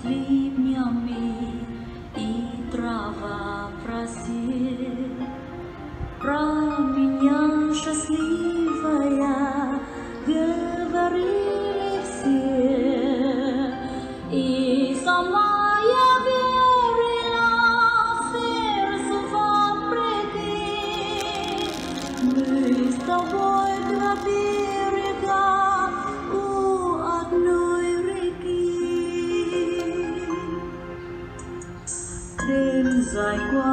livre-me e trava pra ser pra minha счастливая говорить все и сама я верила сердцу вопреки мы с тобой до берега у одной реки. Đêm dài qua